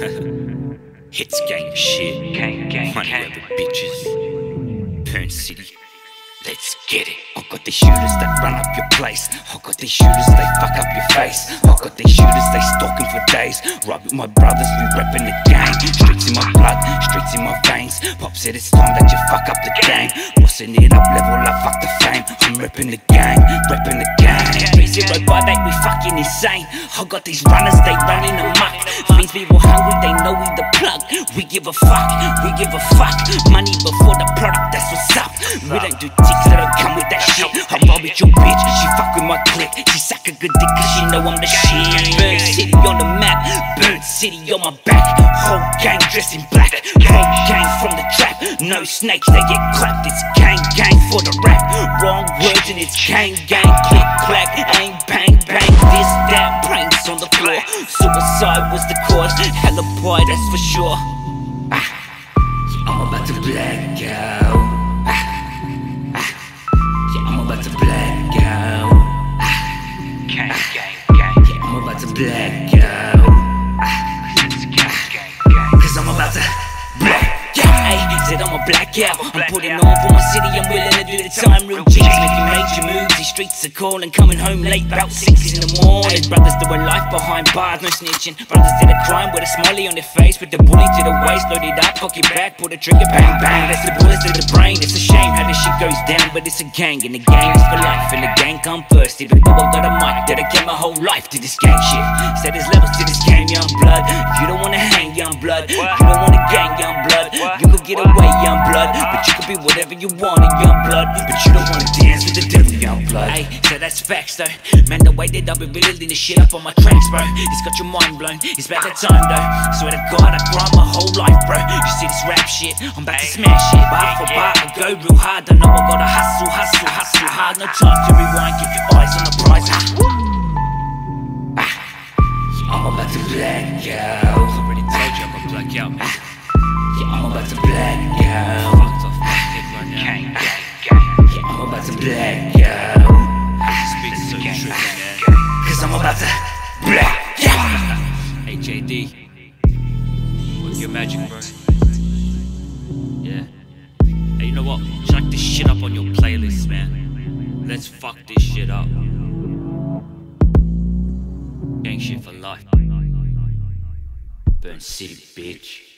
Hits gang shit. Money over bitches. Burn City. Let's get it. I got these shooters that run up your place. I got these shooters, they fuck up your face. I got these shooters, they stalking for days. Right with my brothers, we reppin' the gang. Streets in my blood, streets in my veins. Pop said it's time that you fuck up the game. Bossing it up, level up, fuck the fame. I'm reppin' the gang, reppin' the gang. 3058, we fucking insane. I got these runners, they running amok. Means people hungry, they know we the plug. We give a fuck, we give a fuck. Money before the product, that's what's up. We don't do ticks that don't come with that shit. I roll with your bitch, she fuck with my clique. She suck a good dick cause she know I'm the shit. Burn City on the map, Burn City on my back. Whole gang dressed in black, whole gang from the trap. No snakes, they get clapped. It's gang for the rap. Wrong words and it's gang, click, clack, aim, bang, bang. This, that, brains on the floor. Suicide was the cause, hella boy, that's for sure. I'm about to black out. I'm about to black out. I'm about to black out. Cause I'm about to black out. Said I'm a blackout. I'm putting on for my city, I'm willing to do the time. Real G's making major moves. These streets are calling, coming home late, about 6 in the morning. Brothers doing life behind bars, no snitching. Brothers did a crime with a smiley on their face, with the bully to the waist, load it up, cock it back, pull the trigger, bang bang. That's the bullets to the brain. It's a shame how this shit goes down, but it's a gang, and the gang is for life, and the gang come first. Even though I got a mic, dedicate my whole life to this gang shit. Said there's levels to this game, young blood. If you don't wanna hang, young blood, you don't wanna gang, young blood, you could get away, young blood, but you could be whatever you want, young blood, but you don't wanna dance with the devil, young blood. Ay, so that's facts though. Man, the way that I've been building this shit up on my tracks, bro, it's got your mind blown. It's about that time though. Swear to God, I grind my whole life, bro. You see this rap shit, I'm about to smash it. Bar for bar, I go real hard. I know I gotta hustle hard. No time to rewind, keep your eyes on the prize. I'm about to black out. I already told you I'm gonna black out. I'm about to black out. Fucked off my head right now. I'm about to black out. Speak so true, man. Cause I'm about to black out. Hey JD, what's your magic, bro? Yeah. Hey, you know what? Chuck this shit up on your playlist, man. Let's fuck this shit up. Gang shit for life. Burn City, bitch.